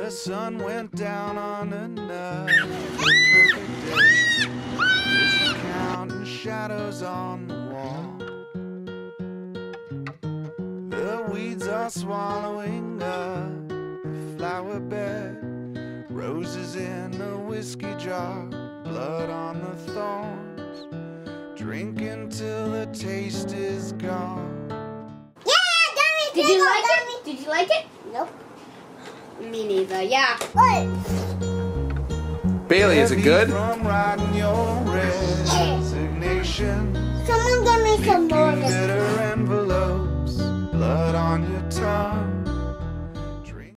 The sun went down on another perfect day. Busy counting shadows on the wall. The weeds are swallowing up the flower bed. Roses in a whiskey jar, blood on the thorns. Drinking till the taste is gone. Did you like it? Did you like it? Nope. Me neither, yeah. Bailey, is it good? From writing your resignation. Someone give me some more.